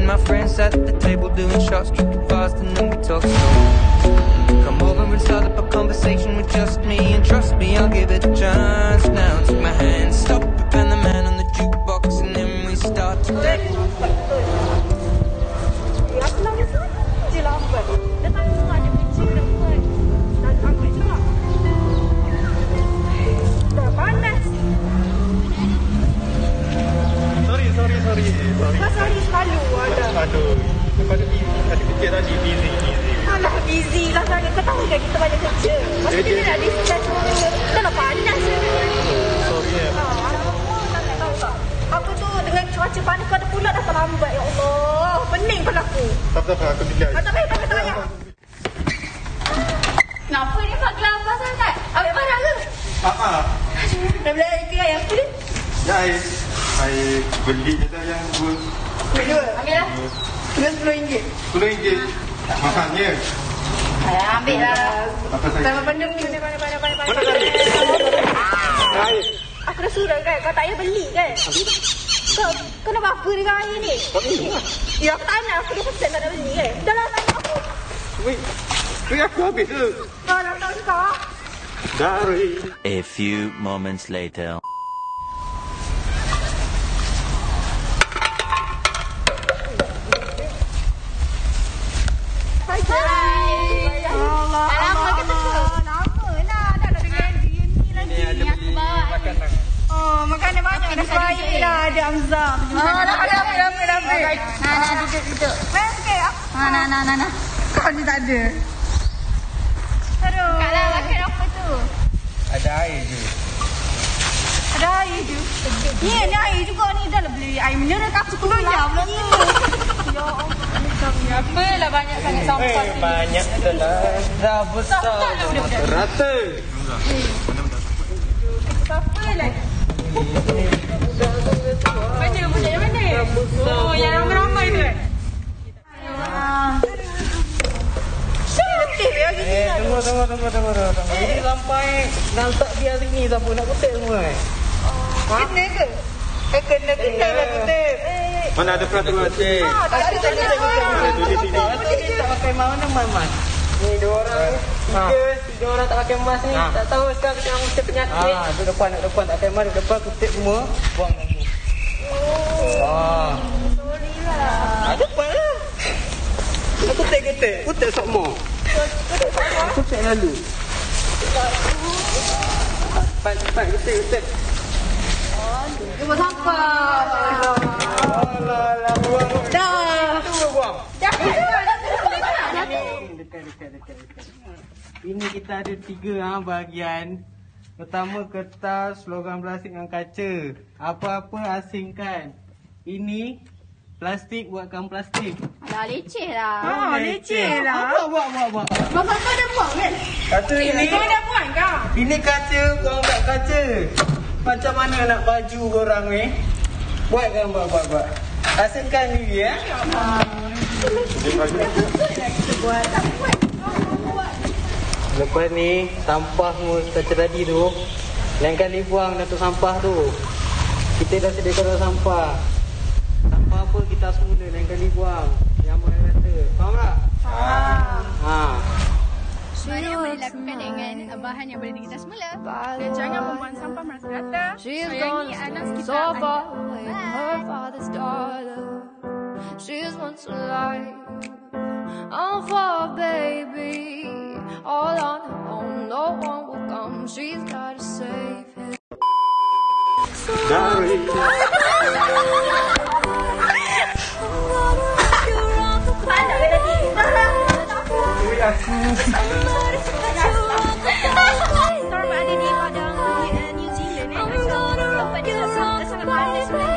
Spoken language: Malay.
my friends at the table doing shots, tripping fast, and then we talk slow. Come over and start up a conversation with just me, and trust me, I'll give it a chance. Now take my hand, stop it, and the man on the jukebox, and then we start to dance. Sorry selalu ada. Aduh, ada fikir tadi busy. Alah busy lah sangat. Kau tahu kan kita banyak kerja. Masa kita nak discuss semua. Kita nak panas. Sorry ya. Tak tahu tak. Aku tu dengan cuaca panas kau ada pula dah terlambat. Ya Allah. Pening pun aku. Tak apa, aku tinggal. Tak payah. Kenapa ni Pak gelabah sangat? Ambil barang ke? Dah beli air ke ayam tu ni? Ya, saya beli je dah yang dua. Ambil lah. Dengan RM10. RM10. Mahalnya. Ambil lah. Apa saya? Sama pendung ni. Mana tadi? Air. Aku dah suruh kan. Kau tak payah beli kan? Kau nak apa dengan air ni? Ya aku tak nak. Aku dah pesan tak nak beli kan? Dah lah tanya aku. Wih, aku habis tu. Kau nak tahu kau? Dari. A few moments later. Makanan banyak dah baik lah. Ada Amzam. Nah, duduk. Main sikit. Nah. Kau ni tak ada. Aduh. Kak lah makan apa tu? Ada air je. Ada air je. Ni air juga ni. Dah lah beli air mineral kat 10 jam lah tu. Ya Allah. Apalah banyak sangat sampah ni. Banyak dah lah. Dah besar. Rata. Apa lah? Mana budak yang mana? Oh, yang ramai-ramai tu kan? Letih ya gitu. Tunggu. Ini sampai nantak dia sini siapa nak kutip semua Kena ke? Kena lah kutip. Mana ada peraturan? Tak ada. tak pakai mana. Ni dua orang tiga orang tak pakai mask ni. Tak tahu sekarang kita nak kutip penyakit. Duduk depan tak pakai mask. Duduk depan kutip semua. Buang lampu. Sorry lah. Depan lah. Aku kutip semua. Kutip lalu. Cepat kutip. Buat sampah. Alah, buang. Dah. Buang. Dekat. Ini kita ada 3 bahagian. Pertama, kertas, logam plastik dan kaca. Apa-apa asingkan. Ini plastik buatkan plastik. Dah leceh lah. Leceh lah. Buat. Masa kau dah buang kan? Kata ini. Kau dah buang kau? Ini kaca, korang buat kaca. Macam mana nak baju korang ni? Buat. Asingkan diri ya. Lepas ni sampah semua kaca tadi tu, lain kali buang datuk sampah tu. Kita dah sediakan sampah. Sampah apa kita semula lain kali buang. Yang mana kata. Faham tak? Mana yang boleh dilakukan dengan bahan yang boleh kita semula. Dan jangan membuang sampah merasa rata. Sayangi anak sekitar anda. She's once alive. I'm for baby, all on her own. No one will come. She's gotta save him. Dari. Korang ada di New Zealand. Macam tempat dia sangat panas.